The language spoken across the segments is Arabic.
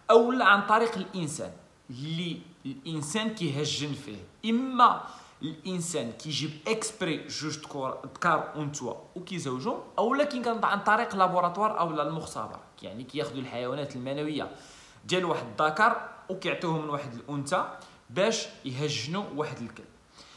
اولا عن طريق الانسان اللي الانسان كيهجن فيه. اما الانسان كيجيب اكسبري جوج ذكر وانثى وكيزوجهم، اولا كان عن طريق لابوراتوار او المختبر، يعني كياخذوا الحيوانات المنويه ديال واحد الذكر وكيعطيوهم من واحد الانثى باش يهجنوا واحد الكلب.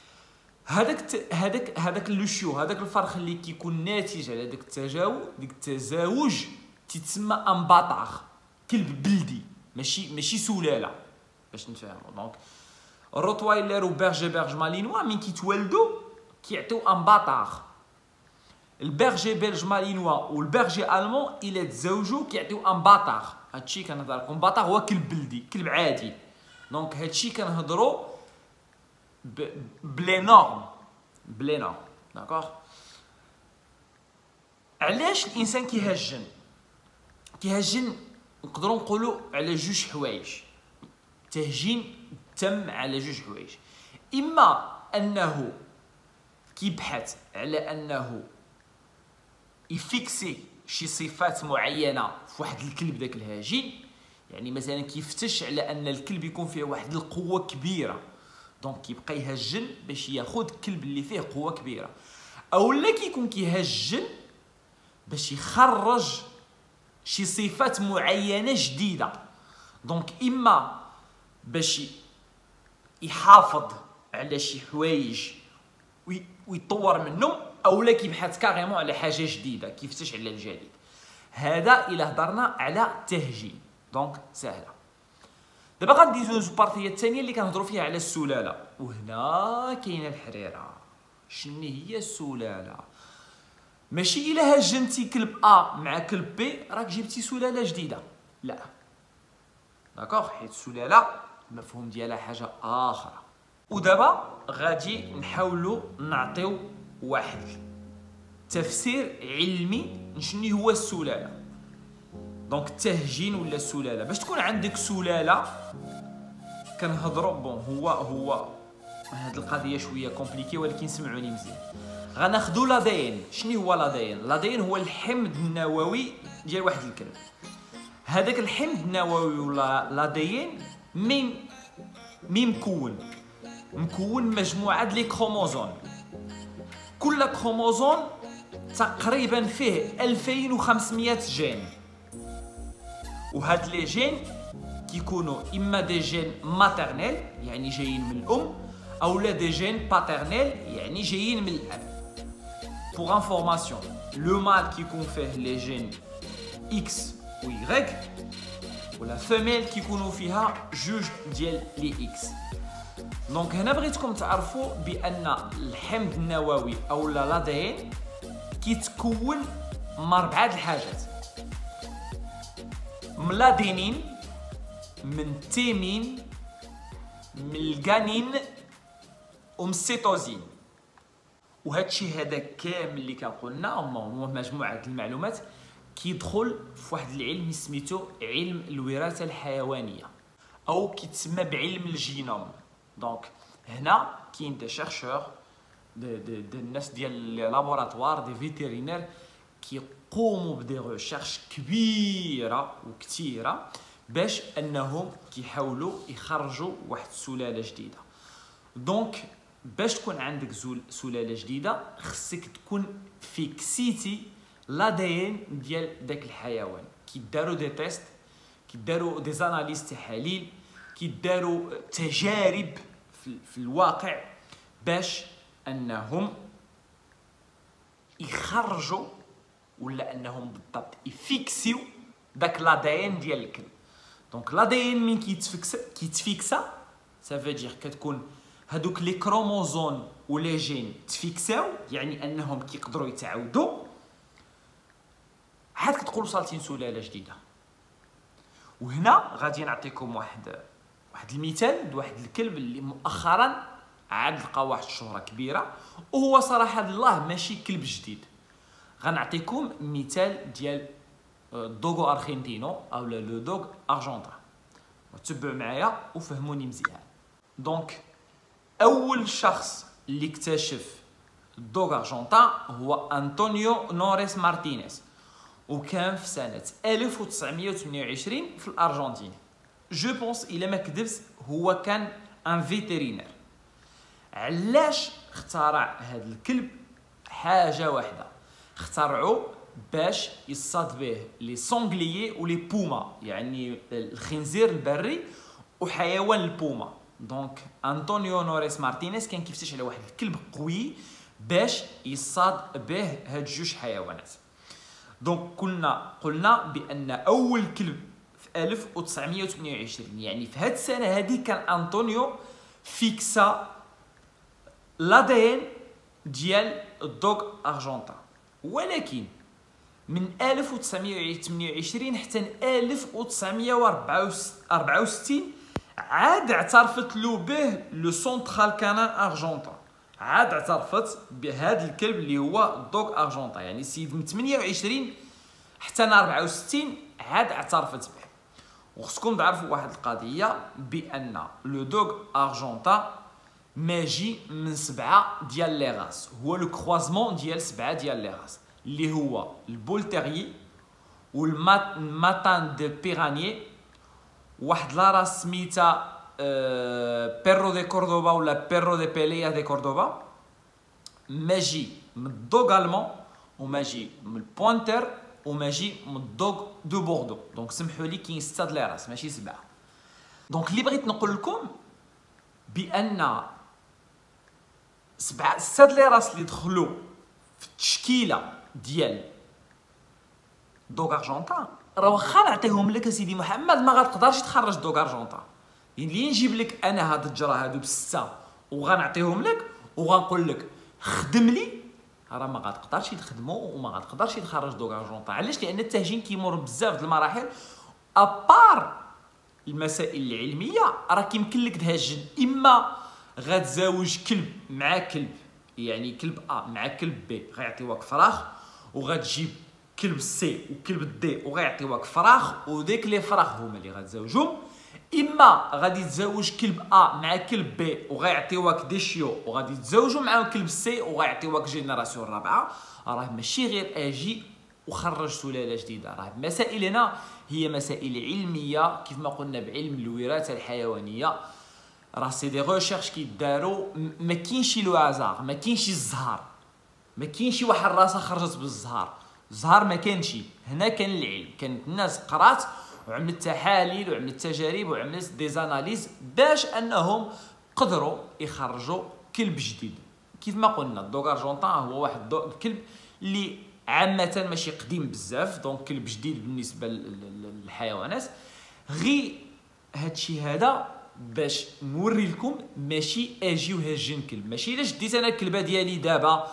هذاك لوشيو، هذاك الفرخ اللي كيكون ناتج على داك التزاوج تيتسمى امباطاغ، كلب بلدي ماشي سلاله باش نفهموا. دونك الروتوايلر وبيرجي مالينوا من كيتولدوا كيعطيو امباطاغ. البيرجي بلج مالينوا والبيرجي المون الا تزوجوا كيعطيو امباطاغ. هادشي كنهضر لكم. امباطاغ هو كلب بلدي، كلب عادي. دونك هادشي كنهضروا بلي نورم داكوغ. علاش الانسان كيهجن نقدروا نقولوا على جوج حوايج. تهجين تم على جوج حوايج. اما انه كيبحث على انه يفيكسي شي صفات معينه في واحد الكلب داك الهجين، يعني مثلا كيفتش على ان الكلب يكون فيه واحد القوه كبيره، دونك كيبقى يهجن باش ياخذ الكلب اللي فيه قوه كبيره. اولا كيكون كيهجن باش يخرج شي صفات معينه جديده، دونك اما باش يحافظ على شي حوايج ويطور منهم، اولا كيبحث كاريمون على حاجه جديده كيفتش على الجديد. هذا الا هضرنا على التهجين دونك سهله. دابا غندوزو البارتيه الثانيه اللي كنهضروا فيها على السلاله، وهنا كاينه الحريره. شنو هي السلاله؟ ماشي الا هجنتي كلب ا مع كلب بي راك جبتي سلاله جديده، لا داكوغ، حيت السلاله المفهوم ديالها حاجه اخرى. ودابا غادي نحاولوا نعطيو واحد تفسير علمي شنو هو السلاله. دونك التهجين ولا السلاله. باش تكون عندك سلاله كنهضروا هو هاد القضيه شويه كومبليكي، ولكن سمعوني مزيان. غناخذوا لادين. شنو هو لادين؟ لادين هو الحمض النووي ديال واحد الكلب. هذاك الحمض النووي ولا لادين من مكون مجموعه ديال لي كروموزوم. كل كروموزوم تقريبا فيه 2500 جين، وهاد لي جين كيكونوا اما دي جين ماترنيل يعني جايين من الام، اولا دي جين باترنيل يعني جايين من الاب. بوغ انفورماسيون، لو مال كيكون فيه لي جين اكس و واي، ولا فيميل كيكونوا فيها جوج ديال لي اكس. دونك هنا بغيتكم تعرفوا بان الحمض النووي اولا لادين كيتكون من 4 الحاجات: من لادينين، من تيمين، من الغانين، ومن السيتوزين. وهادشي هذا كامل اللي كنقولنا هو مجموعه المعلومات كيدخل في واحد العلم سميتو علم الوراثه الحيوانيه، او كيتسمى بعلم الجينوم. دونك هنا كاين دي شيرشور دي الناس ديال لي لابوراتوار دي فيتيرينير كيقوموا بدي ريشيرش كبيره وكثيره باش انهم كيحاولوا يخرجوا واحد السلاله جديده. دونك باش تكون عندك سلاله جديده خصك تكون فيكسيتي لادين ديال داك الحيوان. كيداروا دي تيست، كيداروا دي زاناليز تحاليل، كيداروا تجارب في الواقع باش انهم يخرجوا ولا انهم بالضبط يفيكسيو داك لادين ديال الكلب. دونك لادين من كيتفيكسا سافو دير كتكون هادوك لي كروموزوم ولي جين تفيكساو، يعني انهم كيقدروا يتعاودوا، عاد كتقولوا صالتين سلاله جديده. وهنا غادي نعطيكم واحد المثال واحد الكلب اللي مؤخرا عاد لقى واحد الشهره كبيره، وهو صراحه الله ماشي كلب جديد. غنعطيكم مثال ديال دوغو ارجنتينو او لو دوغ ارجنتين. تبعوا معايا وفهموني مزيان. دونك اول شخص اللي اكتشف الدوغ ارجنتين هو انطونيو نوريس مارتينيز، وكان في سنه 1928 في الارجنتين. جو بونس الا ما كذبت هو كان ان فيترينير. علاش اخترع هذا الكلب؟ حاجه واحده، اخترعوا باش يصاد به لي سونغليي ولي بوما، يعني الخنزير البري وحيوان البوما. دونك انطونيو نوريس مارتينيز كان كيفتش على واحد الكلب قوي باش يصاد به هاد جوج حيوانات. دونك قلنا بان اول كلب في 1928، يعني في هاد السنه هذه كان انطونيو فيكسا لادين ديال الدوغ ارجنتان. ولكن من 1928 حتى 1964 عاد اعترفت له به لو سونترال كانان ارجنتان، عاد اعترفت بهذا الكلب اللي هو الدوغ ارجنتان. يعني السيد من 28 حتى 64 عاد اعترفت به. وخصكم تعرفوا واحد القضيه، بان لو دوغ ارجنتان ماجي من 7 ديال لي غاس، هو لو كروازمون ديال 7 ديال لي غاس اللي هو البول تيريي والماتان دو بيرانيي، واحد لا راس سميتها بيرو دي كوردوبا ولا بيرو دي بيليا دي كوردوبا، ماجي من الدوغ المون وماجي من البوانتر وماجي من الدوغ دو بوردو. دونك سمحوا لي كاين 6 د لي راس ماشي 7. دونك اللي بغيت نقول لكم بان 6 د لي راس اللي دخلوا في التشكيله ديال دوغ ارجنتان، راه واخا نعطيهم لك اسيدي محمد ما غتقدرش تخرج دوغ ارجنتان. يعني اللي نجيب لك انا هاد الجرا هادو بسته وغنعطيهم لك وغنقول لك خدم لي، راه ما غتقدرش تخدمو وما غتقدرش تخرج دوغ ارجنتان. علاش؟ لان التهجين كيمر بزاف د المراحل. ابار المسائل العلميه راه كيمكن لك تهجن، اما غتزاوج كلب مع كلب، يعني كلب ا مع كلب بي غيعطيوك فراخ، وغتجيب كلب سي وكلب دي وغيعطيوك فراخ، وديك لي فراخ هما اللي غتزوجهم. اما غادي تزوج كلب ا مع كلب بي وغيعطيوك دي شيو وغادي تزوجوا معاهم كلب سي وغيعطيوك جينيراسيون رابعه. راه ماشي غير اجي وخرج سلاله جديده، راه المسائل هنا هي مسائل علميه كيف ما قلنا بعلم الوراثه الحيوانيه. راه سي دي ريشيرش كيداروا، ما كاينش لو هازار، ما كاينش الزهر، ما كاينش واحد الراسه خرجت بالزهر، الزهر ما كانش. هنا كان العلم، كانت الناس قرات وعملت تحاليل وعملت تجارب وعملت دي زاناليز باش انهم قدروا يخرجوا كلب جديد. كيف ما قلنا الدوغ ارجنتان هو واحد الكلب اللي عامه ماشي قديم بزاف، دونك كلب جديد بالنسبه للحيوانات. غي هادشي هذا باش نوري لكم ماشي اجي وهجن كلب، ماشي الا شديت انا الكلبه ديالي دابا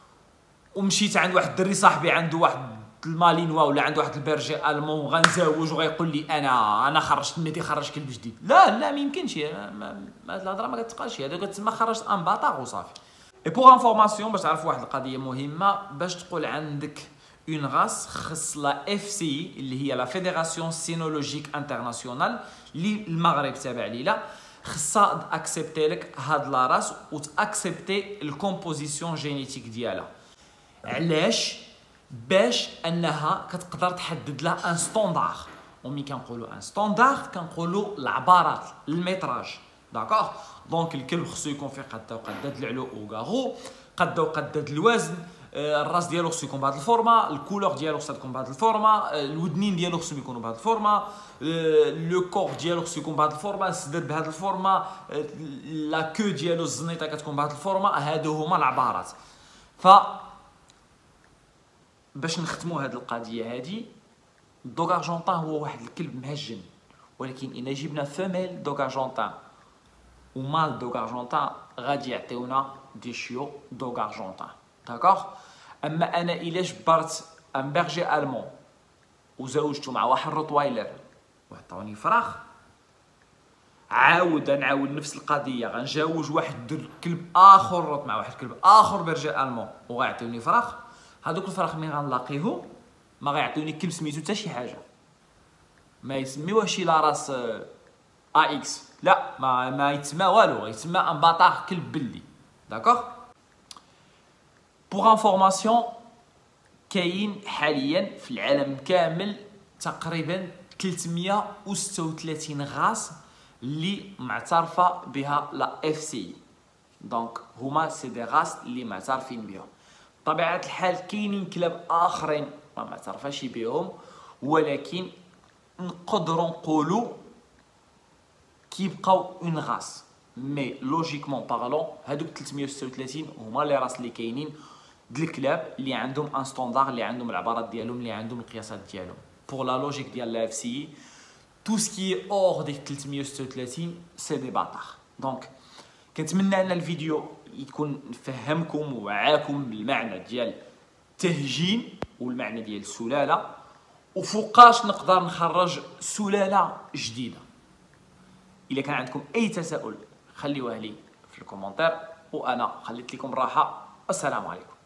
ومشيت عند واحد الدري صاحبي عنده واحد المالينوا ولا عنده واحد البرجي المون غنزوج وغيقول لي انا خرجت ملي خرج كلب جديد. لا ما يمكنش، هاد الهضره ما كتقالش، هذا كتسمى خرجت ان باطاغ وصافي. اي بوغ انفورماسيون باش تعرفوا واحد القضيه مهمه، باش تقول عندك اون غاس خص لا اف سي اللي هي لا فيدراسيون سينولوجيك انترناسيونال اللي المغرب تابع ليها، خصها اكسبتي لك هاد لا راس وتاكسبتي الكومبوزيسيون جينيتيك ديالها. علاش؟ باش انها كتقدر تحدد لها ان ستوندار. وملي كنقولوا ان ستوندار كنقولوا العبارات، الميتراج. داكوغ؟ دونك الكلب خصو يكون فيه قده وقداد العلو وكاغو، قده وقداد الوزن، الراس ديالو خصو يكون بهذه الفورما، الكولور ديالو خصها تكون بهذه الفورما، الودنين ديالو خصهم يكونوا بهذه الفورما، لو كور ديالو خصو يكون بهذه الفورما، الصدر بهذه الفورما، لا كو ديالو الزنيطه كتكون بهذه الفورما. هادو هما العبارات. ف باش نختموا هذه القضيه هذه، الدوغ ارجنتان هو واحد الكلب مهجن، ولكن الا جبنا فيميل دوغ ارجنتان ومال دوغ ارجنتان غادي يعطيونا دي شيو دوغ ارجنتان. داكوغ؟ اما انا الا جبرت ان بيرجي المون وزوجته مع واحد روتوايلر وعطاوني فراخ، نعاود نفس القضيه، غنجاوج واحد الكلب اخر مع واحد الكلب اخر بيرجي المون وغيعطيوني فراخ، هادوك الفراخ ملي غنلاقيهم ما غيعطيوني كلب سميتو حتى شي حاجه، ما يسميوهش لا راس ا اكس، لا ما يتسمى والو، يتسمى ان باطاغ كلب بلدي. داكوغ؟ بوغ انفورماسيون، كاين حاليا في العالم كامل تقريبا 336 غاص اللي معترفه بها لا اف سي. دونك هما سي دي غاص اللي معترفين بهم. بطبيعه الحال كاينين كلاب اخرين ما معترفاش بهم، ولكن نقدروا نقولوا كيبقاو اون غاص، مي لوجيكمون بارلون هادوك 336 هما لي راس اللي كاينين د الكلاب اللي عندهم ان ستوندار، اللي عندهم العبارات ديالهم، اللي عندهم القياسات ديالهم. بور لا لوجيك ديال لا اف سي تو سكي اور ديك 336 سي دي باطاخ. دونك كنتمنى ان الفيديو يكون فهمكم ووعاكم بالمعنى ديال التهجين والمعنى ديال السلاله، وفوقاش نقدر نخرج سلاله جديده. الا كان عندكم اي تساؤل خليوه لي في الكومنتير، وانا خليت لكم راحه. السلام عليكم.